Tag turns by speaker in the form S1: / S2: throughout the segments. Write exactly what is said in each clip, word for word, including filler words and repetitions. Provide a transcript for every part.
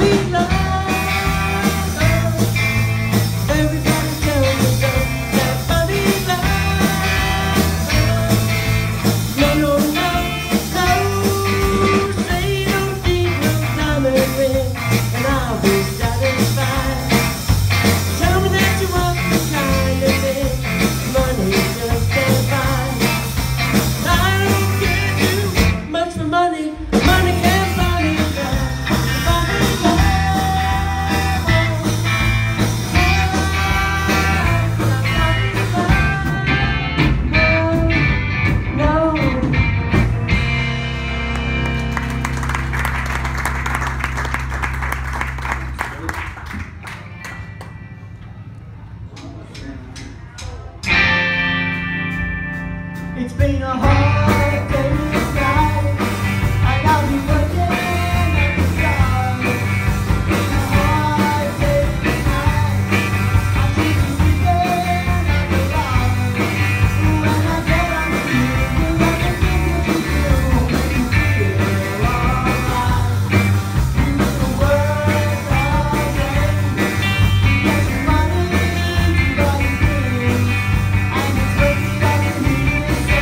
S1: It's been a hard day's night, and I'll be working at the start. It's been a hard day's night, I keep you sleeping at the light. When I get on the you, you let me think what you do, make you feel alright. You do the work all day, you get your money, you buy your dreams, and it's working out the heat.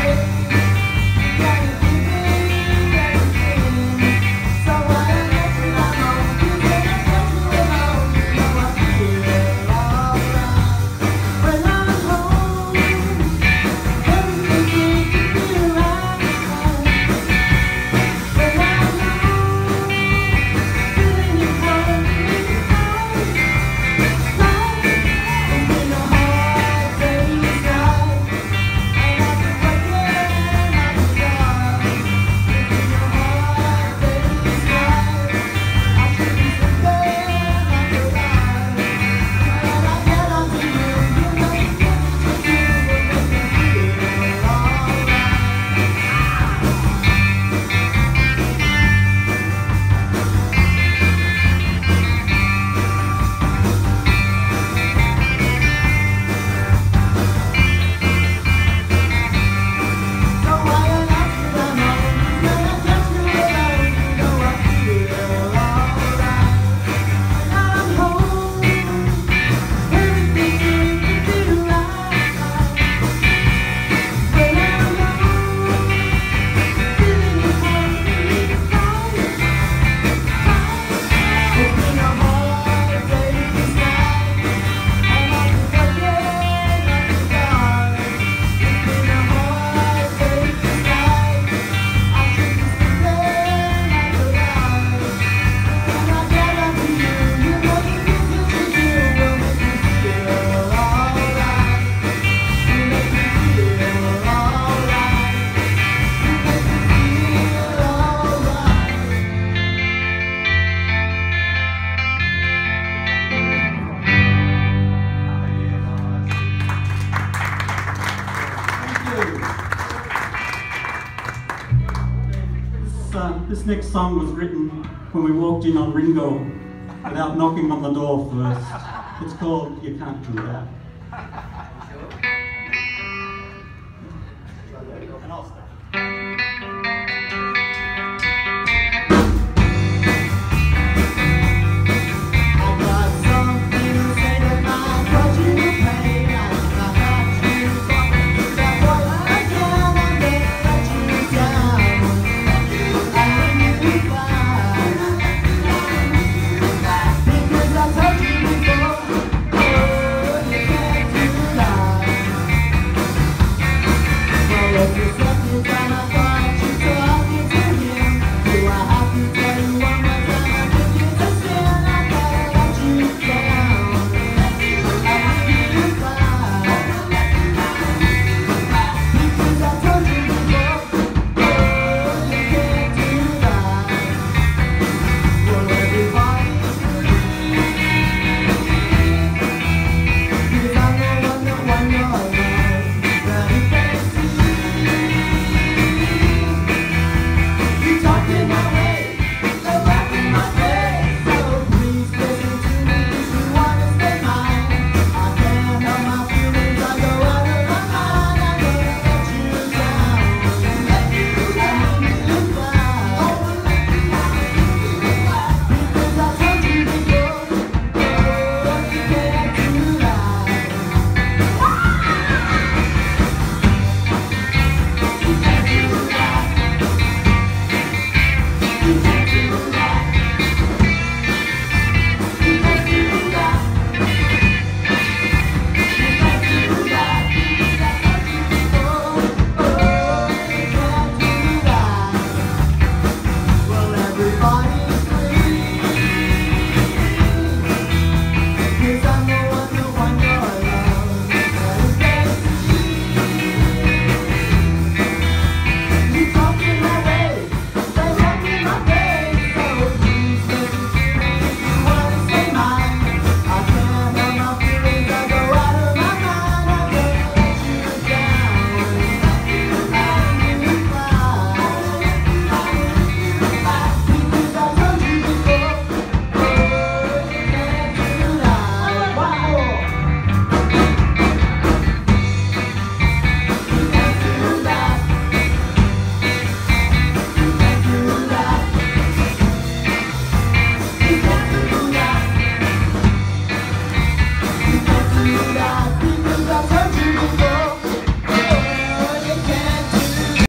S2: This next song was written when we walked in on Ringo without knocking on the door first. It's called You Can't Do That. And I'll start.